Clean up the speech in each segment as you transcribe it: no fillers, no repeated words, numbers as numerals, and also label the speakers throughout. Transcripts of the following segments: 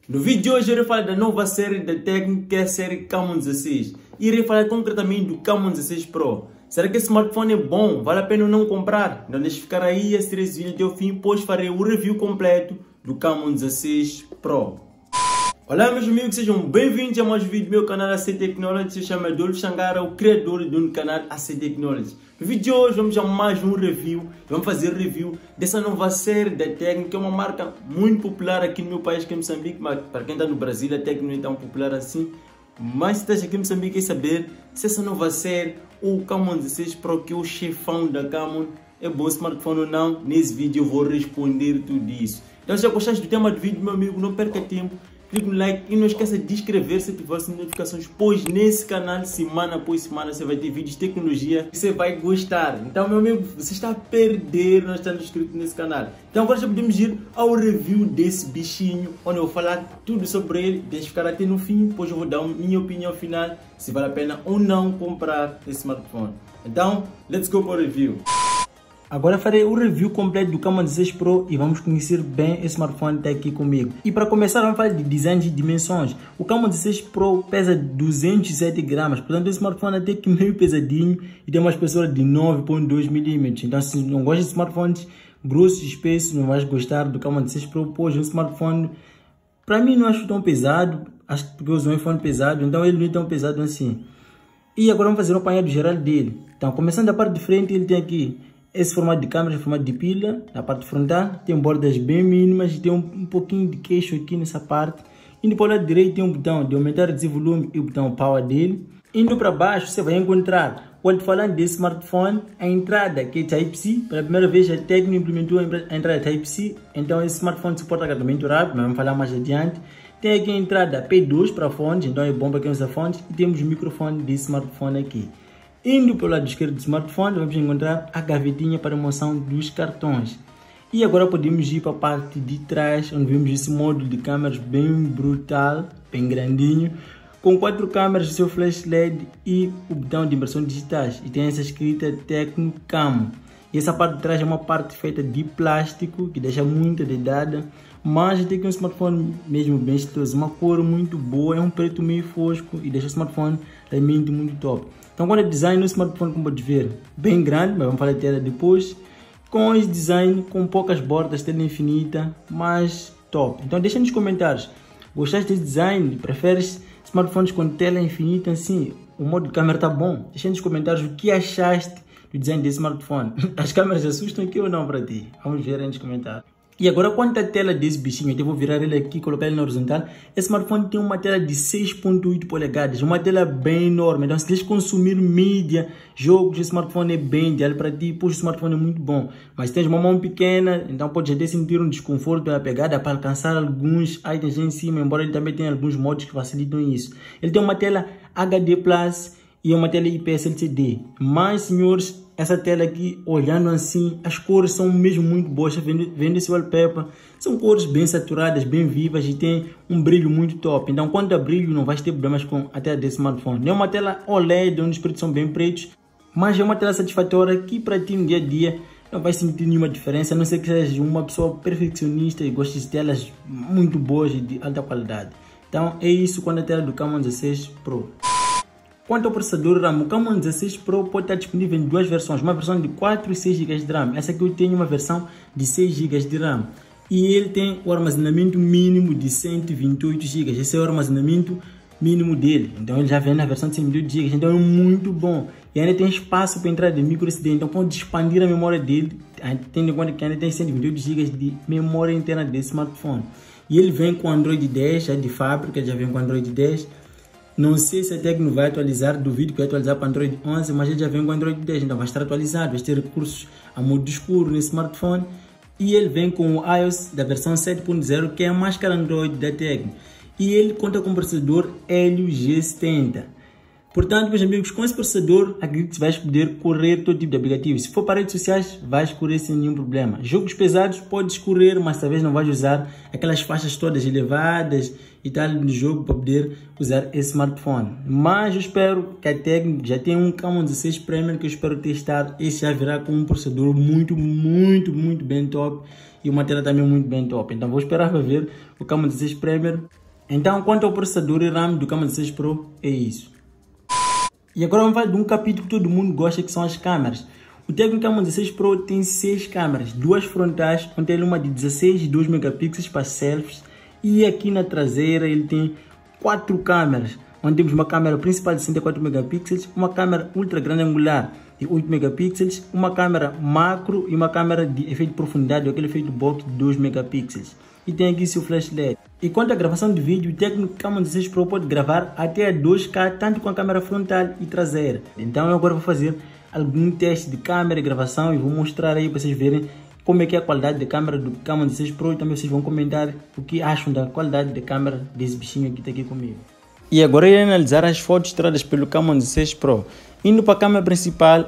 Speaker 1: No vídeo de hoje eu irei falar da nova série da Tecno, que é a série Camon 16. E irei falar concretamente do Camon 16 Pro. Será que esse smartphone é bom? Vale a pena ou não comprar? Não deixe ficar aí, assistir esse vídeo até o fim, pois farei o review completo do Camon 16 Pro. Olá meus amigos, sejam bem-vindos a mais um vídeo do meu canal AC Technology. Eu chamo Adolfo Xangara, o criador do canal AC Technology. No vídeo de hoje vamos a mais um review. Vamos fazer review dessa nova série da Tecno, que é uma marca muito popular aqui no meu país, que é Moçambique. Mas para quem está no Brasil, a Tecno não é tão popular assim. Mas se estás aqui em Moçambique, quer saber se essa nova série, o Camon 16 Pro, que é o chefão da Camon, é bom smartphone ou não. Nesse vídeo eu vou responder tudo isso. Então se já gostaste do tema do vídeo, meu amigo, não perca tempo. Clique no like e não esqueça de inscrever-se e ativar as notificações, pois nesse canal, semana após semana, você vai ter vídeos de tecnologia que você vai gostar. Então, meu amigo, você está a perder não estando inscrito nesse canal. Então, agora já podemos ir ao review desse bichinho, onde eu vou falar tudo sobre ele. Deixe ficar até no fim, pois eu vou dar minha opinião final, se vale a pena ou não comprar esse smartphone. Então, let's go para o review. Agora farei o review completo do Camon 16 Pro e vamos conhecer bem esse smartphone que está aqui comigo. E para começar vamos falar de design e dimensões. O Camon 16 Pro pesa 207 gramas, portanto esse smartphone é até que meio pesadinho e tem uma espessura de 9.2 mm. Então se não gosta de smartphones grossos e espessos, não vais gostar do Camon 16 Pro, pois um smartphone, para mim não acho tão pesado, acho que porque eu uso um iPhone pesado, então ele não é tão pesado assim. E agora vamos fazer um apanhado geral dele. Então começando da parte de frente, ele tem aqui esse formato de câmera, formato de pilha. Na parte frontal tem bordas bem mínimas e tem um pouquinho de queixo aqui nessa parte. Indo para o lado direito tem um botão de aumentar e reduzir volume e o botão power dele. Indo para baixo você vai encontrar, quando falando desse smartphone, a entrada que é Type-C. Pela primeira vez a Tecno implementou a entrada Type-C, então esse smartphone suporta carregamento rápido, mas vamos falar mais adiante. Tem aqui a entrada P2 para fones, então é bom para quem usa fones. E temos o microfone desse smartphone aqui. Indo pelo lado esquerdo do smartphone, vamos encontrar a gavetinha para remoção dos cartões. E agora podemos ir para a parte de trás, onde vemos esse módulo de câmeras bem brutal, bem grandinho, com 4 câmeras, o seu flash LED e o botão de impressão digitais. E tem essa escrita Tecno Camon. E essa parte de trás é uma parte feita de plástico, que deixa muito dedada, mas tem que um smartphone mesmo bem estiloso, uma cor muito boa, é um preto meio fosco e deixa o smartphone realmente muito top. Então quando é design no smartphone, como pode ver, bem grande, mas vamos falar de tela depois, com esse design, com poucas bordas, tela infinita, mas top. Então deixa nos comentários, gostaste desse design? Preferes smartphones com tela infinita assim? O modo de câmera tá bom? Deixa nos comentários o que achaste do design desse smartphone. As câmeras assustam aqui ou não para ti? Vamos ver aí nos comentários. E agora quanto à tela desse bichinho, eu vou virar ele aqui, colocar ele na horizontal. Esse smartphone tem uma tela de 6.8 polegadas, uma tela bem enorme. Então se queres consumir mídia, jogos, esse smartphone é bem ideal para ti, pois o smartphone é muito bom. Mas se tens uma mão pequena, então podes até sentir um desconforto pela pegada para alcançar alguns itens em cima, embora ele também tenha alguns modos que facilitam isso. Ele tem uma tela HD Plus e uma tela IPS LCD. Mas senhores, essa tela aqui, olhando assim, as cores são mesmo muito boas. Vendo esse wallpaper, são cores bem saturadas, bem vivas e tem um brilho muito top. Então quanto a brilho, não vais ter problemas com a tela desse smartphone. Não é uma tela OLED onde os pretos são bem pretos, mas é uma tela satisfatória que para ti no dia a dia não vai sentir nenhuma diferença, a não ser que seja uma pessoa perfeccionista e goste de telas muito boas e de alta qualidade. Então é isso quando a tela do Camon 16 Pro. Quanto ao processador RAM, o Camon 16 Pro pode estar disponível em duas versões, uma versão de 4 e 6 GB de RAM. Essa aqui eu tenho uma versão de 6 GB de RAM. E ele tem o armazenamento mínimo de 128 GB. Esse é o armazenamento mínimo dele. Então ele já vem na versão de 128 GB, então é muito bom. E ainda tem espaço para entrada de micro SD, então pode expandir a memória dele, tendo em conta que ainda tem 128 GB de memória interna desse smartphone. E ele vem com Android 10, já de fábrica, já vem com Android 10. Não sei se a Tecno vai atualizar, duvido que vai atualizar para Android 11, mas ele já vem com Android 10, então vai estar atualizado, vai ter recursos a modo escuro nesse smartphone. E ele vem com o iOS da versão 7.0, que é a mais cara Android da Tecno. E ele conta com o processador Helio G70. Portanto, meus amigos, com esse processador, acredito que vais poder correr todo tipo de aplicativo. Se for para redes sociais, vais correr sem nenhum problema. Jogos pesados, podes correr, mas talvez não vais usar aquelas faixas todas elevadas e tal no jogo para poder usar esse smartphone. Mas eu espero que a Tecno já tenha um Camon 16 Premium que eu espero testar. Esse já virá com um processador muito bem top e uma tela também muito bem top. Então vou esperar para ver o Camon 16 Premier. Então quanto ao processador e RAM do Camon 16 Pro, é isso. E agora vamos falar de um capítulo que todo mundo gosta, que são as câmeras. O Tecno Camon 16 Pro tem 6 câmeras, 2 frontais, onde ele uma de 16 e 2 megapixels para selfies, e aqui na traseira ele tem 4 câmeras, onde temos uma câmera principal de 64 megapixels, uma câmera ultra grande angular de 8 megapixels, uma câmera macro e uma câmera de efeito de profundidade, aquele efeito box de 2 megapixels. E tem aqui seu flash LED. E quanto à gravação de vídeo, o Tecno Camon 16 Pro pode gravar até 2K, tanto com a câmera frontal e traseira. Então eu agora vou fazer algum teste de câmera e gravação e vou mostrar aí para vocês verem como é que é a qualidade da câmera do Camon 16 Pro, e também vocês vão comentar o que acham da qualidade da câmera desse bichinho que está aqui comigo. E agora eu irei analisar as fotos tiradas pelo Camon 16 Pro. Indo para a câmera principal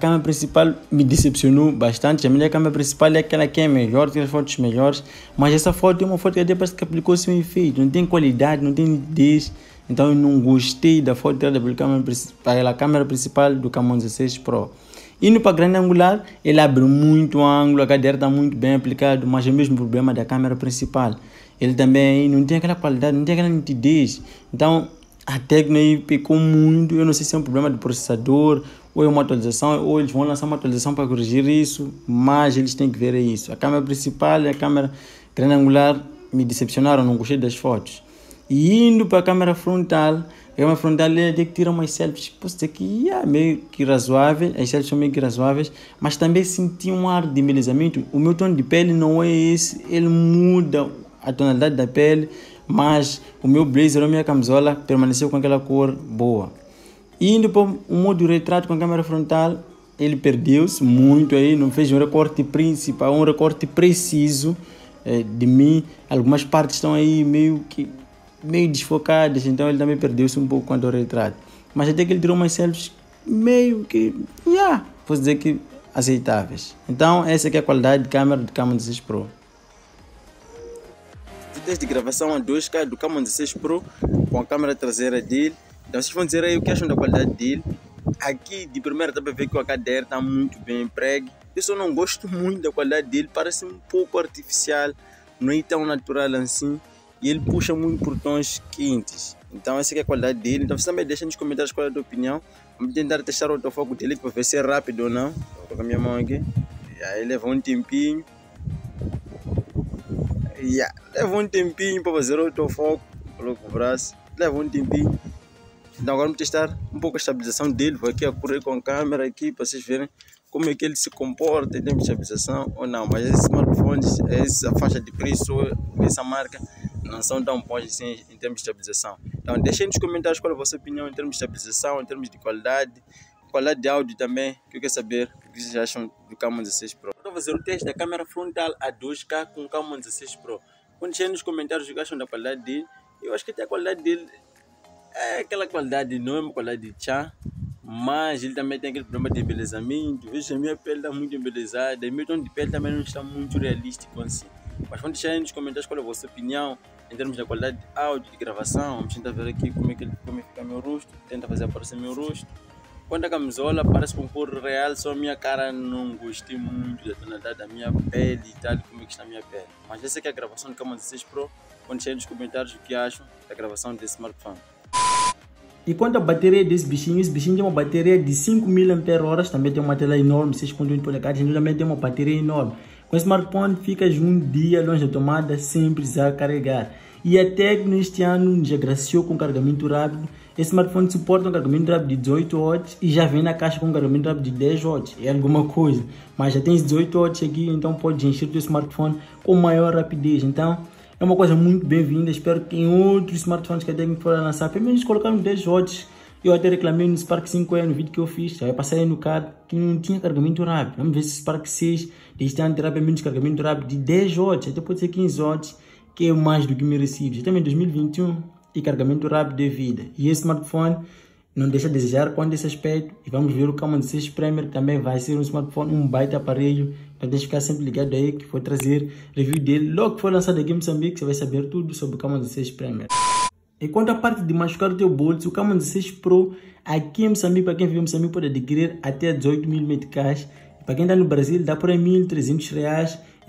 Speaker 1: me decepcionou bastante. A minha câmera principal é aquela que é melhor, tem as fotos melhores, mas essa foto é uma foto que até parece que aplicou-se um efeito, não tem qualidade, não tem nitidez. Então eu não gostei da foto tirada pela câmera principal do Camon 16 Pro. Indo para a grande angular, ele abre muito ângulo, a cadeira está muito bem aplicado, mas é o mesmo problema da câmera principal. Ele também não tem aquela qualidade, não tem aquela nitidez. Então a Tecno aí pecou muito. Eu não sei se é um problema do processador ou é uma atualização, ou eles vão lançar uma atualização para corrigir isso, mas eles têm que ver isso. A câmera principal e a câmera grande angular me decepcionaram, não gostei das fotos. E indo para a câmera frontal ele tem que tirar umas selfies, posso dizer que é meio que razoável, as selfies são meio que razoáveis, mas também senti um ar de embelezamento. O meu tom de pele não é esse, ele muda a tonalidade da pele, mas o meu blazer, a minha camisola permaneceu com aquela cor boa. E indo para o modo retrato com a câmera frontal, ele perdeu-se muito aí, não fez um recorte principal, um recorte preciso de mim. Algumas partes estão aí meio desfocadas, então ele também perdeu-se um pouco quanto ao retrato. Mas até que ele tirou umas selfies meio que, posso dizer que aceitáveis. Então essa aqui é a qualidade de câmera do Camon 16 Pro. Teste de gravação a 2K do Camon 16 Pro com a câmera traseira dele. Então vocês vão dizer aí o que acham da qualidade dele. Aqui de primeira dá para ver que a cadeira está muito bem empregue. Eu só não gosto muito da qualidade dele, parece um pouco artificial, não é tão natural assim. E ele puxa muito por tons quentes. Então essa aqui é a qualidade dele. Então você também deixa nos comentários qual é a tua opinião. Vamos tentar testar o autofoco dele para ver se é rápido ou não. Vou colocar minha mão aqui. Aí leva um tempinho. Leva um tempinho para fazer o autofoco. Coloco o braço. Leva um tempinho. Então agora vamos testar um pouco a estabilização dele. Vou aqui a correr com a câmera aqui para vocês verem como é que ele se comporta em termos de estabilização ou não. Mas esses smartphones, essa faixa de preço, essa marca, não são tão bons assim em termos de estabilização. Então deixem nos comentários qual é a vossa opinião em termos de estabilização, em termos de qualidade de áudio também, que eu quero saber o que vocês acham do Camon 16 Pro. Vou fazer o teste da câmera frontal a 2K com o Camon 16 Pro. Deixem nos comentários o que acham da qualidade dele. Eu acho que até a qualidade dele é aquela qualidade, não é uma qualidade de tchan, mas ele também tem aquele problema de embelezamento. Veja, a minha pele está muito embelezada e meu tom de pele também não está muito realístico assim. Mas vão deixar aí nos comentários qual é a vossa opinião em termos da qualidade de áudio, de gravação. Vamos tentar ver aqui como fica meu rosto. Tenta fazer aparecer meu rosto. Quando a camisola parece com cor real, só a minha cara não gostei muito da tonalidade da minha pele e tal, como é que está a minha pele. Mas essa aqui é a gravação do Camon 16 Pro. Vão deixar aí nos comentários o que acham da gravação desse smartphone. E quanto à bateria desse bichinho, esse bichinho tem uma bateria de 5000 mAh, também tem uma tela enorme, 6.8 polegadas, então também tem uma bateria enorme. Com o smartphone ficas um dia longe da tomada sem precisar carregar. E a Tecno este ano nos agraciou com carregamento rápido. Esse smartphone suporta um carregamento rápido de 18 watts e já vem na caixa com um carregamento rápido de 10 watts. É alguma coisa, mas já tens 18 watts aqui, então pode encher o teu smartphone com maior rapidez. Então é uma coisa muito bem-vinda. Espero que em outros smartphones que a Tecno for lançar, pelo menos colocar uns 10 watts. Eu até reclamei no Spark 5E no vídeo que eu fiz. Eu passei aí no card que não tinha carregamento rápido. Vamos ver se o Spark 6 deste ano terá pelo menos carregamento rápido de 10 watts, até pode ser 15 watts, que é mais do que merecido. Já também em 2021 e carregamento rápido de vida. E esse smartphone não deixa a desejar quanto a esse aspecto. E vamos ver o Camon 16 Premier, que também vai ser um smartphone, um baita aparelho. Então deixa ficar sempre ligado aí que vou trazer review dele. Logo que for lançado aqui em Moçambique, você vai saber tudo sobre o Camon 16 Premier. E quanto à parte de machucar o teu bolso, o Camon 16 Pro aqui em Moçambique, para quem vive em Moçambique, pode adquirir até 18 mil meticais. Para quem está no Brasil, dá por aí R$1.300.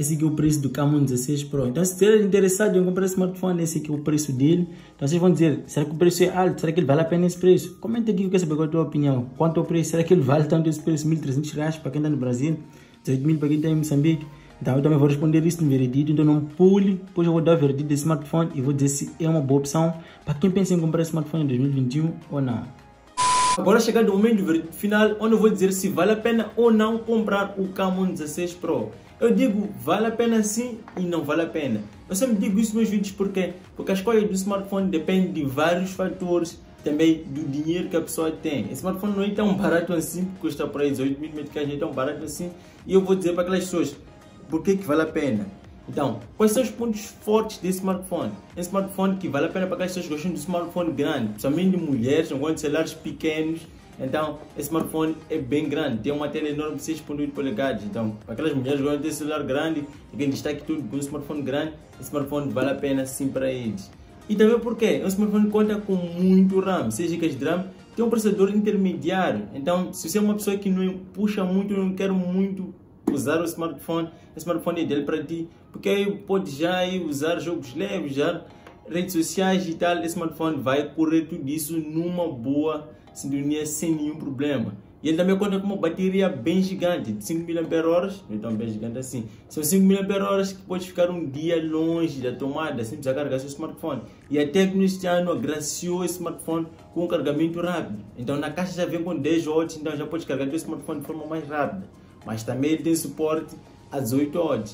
Speaker 1: esse aqui é o preço do Camon 16 Pro. Então, se estiver interessado em comprar esse smartphone, esse aqui é o preço dele. Então, vocês vão dizer, será que o preço é alto? Será que ele vale a pena esse preço? Comenta aqui, eu quero saber qual é a tua opinião. Quanto é o preço? Será que ele vale tanto esse preço? R$1.300 para quem está no Brasil, 18 mil para quem está em Moçambique. Então, eu também vou responder isso no veredito. Então, não pule, depois eu vou dar o veredito desse smartphone e vou dizer se é uma boa opção para quem pensa em comprar esse smartphone em 2021 ou não. Agora chegado o momento do veredito final, onde eu vou dizer se vale a pena ou não comprar o Camon 16 Pro. Eu digo vale a pena sim e não vale a pena. Eu sempre digo isso nos meus vídeos porque a escolha do smartphone depende de vários fatores, também do dinheiro que a pessoa tem. Esse smartphone não é tão barato assim, custa por aí 18 mil meticais, não é tão barato assim. E eu vou dizer para aquelas pessoas por que vale a pena. Então, quais são os pontos fortes desse smartphone? É um smartphone que vale a pena para aquelas pessoas que gostam de um smartphone grande, principalmente de mulheres, não gostam de celulares pequenos. Então, esse smartphone é bem grande, tem uma tela enorme de 6.8 polegadas. Então, para aquelas mulheres que gostam de celular grande e quem destaque tudo com um smartphone grande, esse smartphone vale a pena sim para eles. E também porque é um smartphone que conta com muito RAM, 6 GB de RAM, tem um processador intermediário. Então, se você é uma pessoa que não puxa muito, não quer muito usar o smartphone é dele para ti, porque aí pode já usar jogos leves, já redes sociais e tal. Esse smartphone vai correr tudo isso numa boa sintonia sem nenhum problema. E ele também conta com uma bateria bem gigante, de 5.000 mAh, então bem gigante assim. São 5.000 mAh que pode ficar um dia longe da tomada, sem precisar carregar seu smartphone. E a Tecno este ano agraciou esse smartphone com um carregamento rápido. Então na caixa já vem com 10 watts, então já pode carregar o smartphone de forma mais rápida. Mas também ele tem suporte a 18 watts.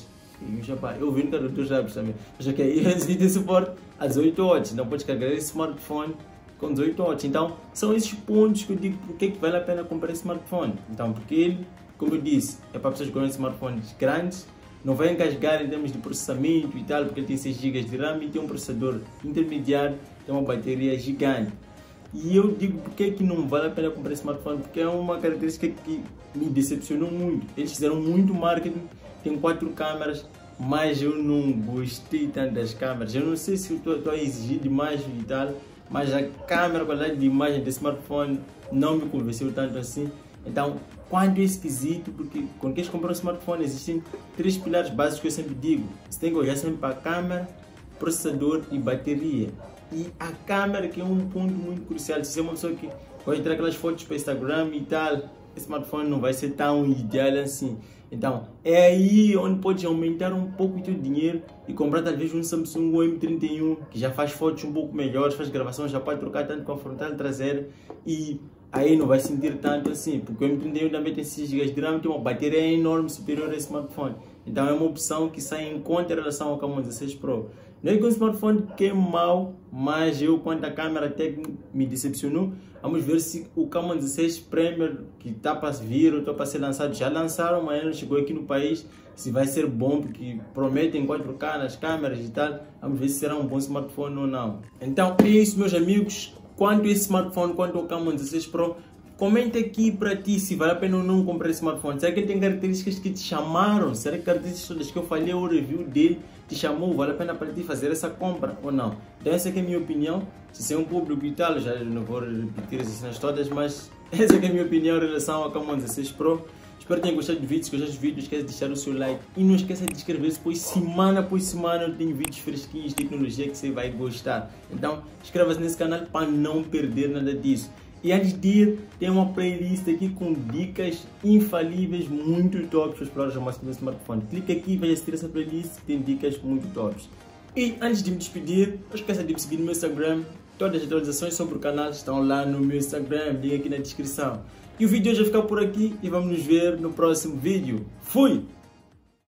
Speaker 1: Eu vi no carregador rápido também. Já que ele tem suporte a 18 watts, então pode carregar esse smartphone com 18 watts. Então são esses pontos que eu digo porque vale a pena comprar esse smartphone. Então, porque ele, como eu disse, é para pessoas que gostam de smartphones grandes, não vai engasgar em termos de processamento e tal, porque ele tem 6 GB de RAM e tem um processador intermediário, tem uma bateria gigante. E eu digo porque que não vale a pena comprar esse smartphone, porque é uma característica que me decepcionou muito. Eles fizeram muito marketing, tem 4 câmeras, mas eu não gostei tanto das câmeras. Eu não sei se eu estou a exigir demais e tal, mas a câmera, a qualidade de imagem desse smartphone não me convenceu tanto assim. Então, quanto é esquisito, porque quando queres comprar um smartphone existem 3 pilares básicos que eu sempre digo. Você tem que olhar sempre para a câmera, processador e bateria. E a câmera que é um ponto muito crucial. Se você é uma pessoa que pode tirar aquelas fotos para Instagram e tal, esse smartphone não vai ser tão ideal assim. Então é aí onde pode aumentar um pouco o teu dinheiro e comprar talvez um Samsung M31 que já faz fotos um pouco melhores, faz gravações, já pode trocar tanto com a frontal traseira e aí não vai sentir tanto assim, porque o M31 também tem 6 GB de RAM, tem uma bateria enorme superior a esse smartphone. Então é uma opção que sai em conta em relação ao Camon 16 Pro. Não é que o smartphone que é mau, mas eu, quanto a câmera técnica, me decepcionou. Vamos ver se o Camon 16 Premier, que está para vir ou está para ser lançado, já lançaram, mas não chegou aqui no país, se vai ser bom, porque prometem 4K nas câmeras e tal. Vamos ver se será um bom smartphone ou não. Então é isso, meus amigos. Quanto a esse smartphone, quanto ao Camon 16 Pro, comenta aqui para ti se vale a pena ou não comprar esse smartphone. Será que ele tem características que te chamaram? Será que características todas que eu falei o review dele te chamou? Vale a pena para ti fazer essa compra ou não? Então essa aqui é a minha opinião. Se você é um público e tal, já não vou repetir essas cenas todas, mas essa aqui é a minha opinião em relação ao Camon 16 Pro. Espero que tenham gostado do vídeo. Se gostar dos vídeos, esqueça de deixar o seu like e não esqueça de inscrever-se, pois semana por semana eu tenho vídeos fresquinhos de tecnologia que você vai gostar. Então inscreva-se nesse canal para não perder nada disso. E antes de ir, tem uma playlist aqui com dicas infalíveis muito tops para explorar o máximo do smartphone. Clique aqui e vai assistir essa playlist que tem dicas muito tops. E antes de me despedir, não esqueça de me seguir no meu Instagram. Todas as atualizações sobre o canal estão lá no meu Instagram, link aqui na descrição. E o vídeo hoje vai ficar por aqui e vamos nos ver no próximo vídeo. Fui!